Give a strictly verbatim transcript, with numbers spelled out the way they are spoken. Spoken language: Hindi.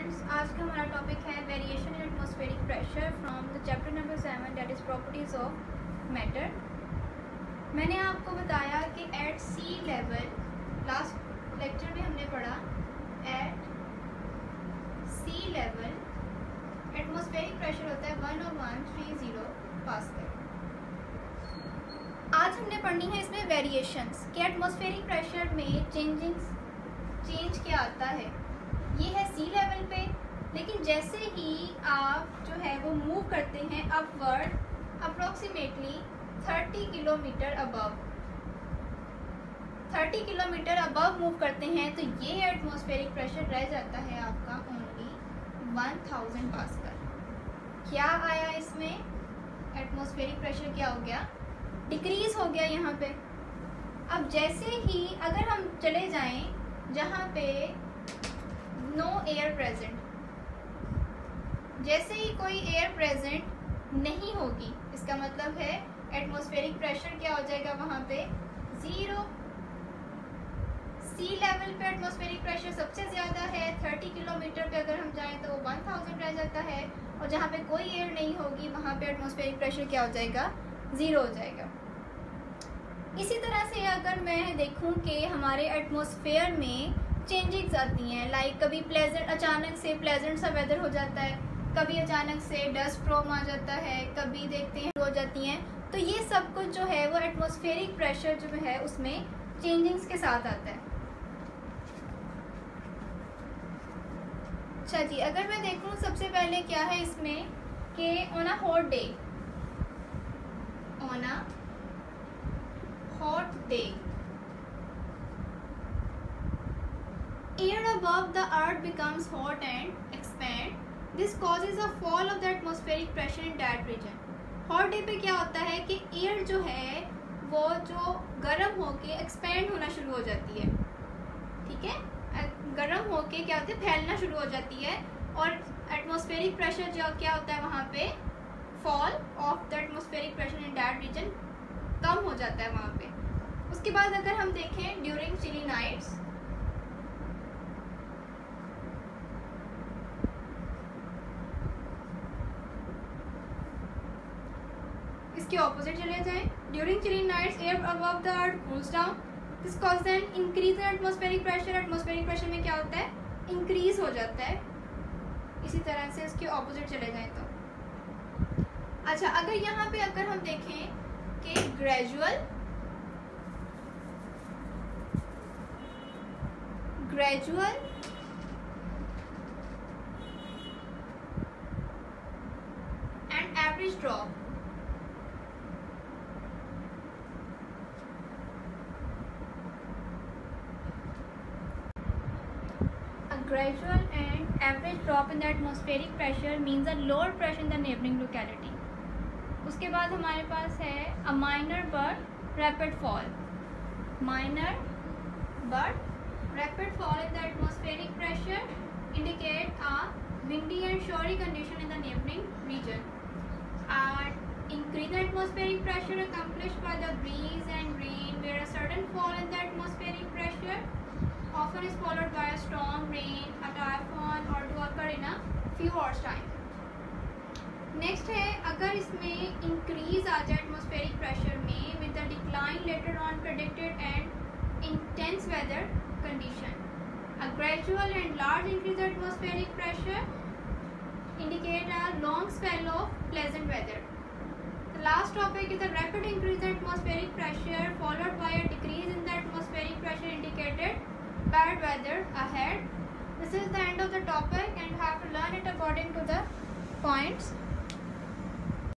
स्टूडेंट्स, आज का हमारा टॉपिक है variation in atmospheric pressure from the chapter number seven, that is properties of matter. मैंने आपको बताया कि at sea level, last lecture में हमने पढ़ा at sea level atmospheric pressure होता है one o one three zero pascal. आज हमने पढ़नी है इसमें वेरिएशंस कि एटमॉस्फेरिक प्रेशर में चेंजिंग चेंज क्या आता है। ये है सी लेवल पे, लेकिन जैसे ही आप जो है वो मूव करते हैं upward approximately thirty kilometre above thirty kilometre above move करते हैं तो ये एटमॉस्फेरिक प्रेशर रह जाता है आपका ओनली वन थाउजेंड पास्कल। क्या आया इसमें? एटमॉस्फेरिक प्रेशर क्या हो गया? डिक्रीज हो गया यहाँ पे। अब जैसे ही अगर हम चले जाएं जहाँ पे नो एयर प्रेजेंट, जैसे ही कोई एयर प्रेजेंट नहीं होगी, इसका मतलब है एटमॉस्फेरिक प्रेशर क्या हो जाएगा वहाँ पे? ज़ीरो। सी लेवल पे एटमॉस्फेरिक प्रेशर सबसे ज़्यादा है, थर्टी किलोमीटर पे अगर हम जाएं तो वन थाउजेंड रह जाता है, और जहाँ पे कोई एयर नहीं होगी वहाँ पे एटमॉस्फेरिक प्रेशर क्या हो जाएगा? ज़ीरो हो जाएगा। इसी तरह से अगर मैं देखूँ कि हमारे एटमॉस्फेयर में चेंजिंग्स आती हैं, लाइक कभी प्लेजेंट, अचानक से प्लेजेंट सा वेदर हो जाता है, कभी अचानक से डस्ट स्टॉर्म आ जाता है, कभी देखते हैं हो जाती हैं, तो ये सब कुछ जो है वो एटमॉस्फेरिक प्रेशर जो है उसमें चेंजिंग्स के साथ आता है। अच्छा जी, अगर मैं देखूँ सबसे पहले क्या है इसमें कि on a hot day on a hot day air above the earth becomes hot and expand. This causes a fall of the atmospheric pressure in that region. hot day पे क्या होता है कि एयर जो है वो जो गर्म होके एक्सपेंड होना शुरू हो जाती है, ठीक है, गर्म होके क्या होता है फैलना शुरू हो जाती है, और एटमॉस्फेरिक प्रेशर जो क्या होता है वहाँ पे fall of the atmospheric pressure in that region कम हो जाता है वहाँ पे। उसके बाद अगर हम देखें ड्यूरिंग चिली नाइट्स, इसके ऑपोजिट चले जाएं, during chilly nights air above the earth cools down, this cause an increase in atmospheric pressure. Atmospheric pressure में क्या होता है? इंक्रीज हो जाता है। इसी तरह से इसके ऑपोजिट चले जाएं तो अच्छा, अगर यहाँ पे अगर हम देखें कि gradual gradual and average drop, gradual and average drop in the atmospheric pressure means a lower pressure in the neighboring locality. उसके बाद हमारे पास है a minor but rapid fall. Minor but rapid fall in the atmospheric pressure indicate a windy and showery condition in the neighboring region. And increased atmospheric pressure accomplished by the breeze and rain, where a sudden fall in the atmospheric pressure often is followed by a storm, rain, a typhoon or to occur in a few hours time. Next है अगर इसमें increase आ जाए atmospheric pressure में with the decline later on predicted and intense weather condition. A gradual and large increase in atmospheric pressure indicate a long spell of pleasant weather. The last topic is the rapid increase in atmospheric pressure followed by a decrease in the atmospheric pressure indicated bad weather ahead. This is the end of the topic and you have to learn it according to the points.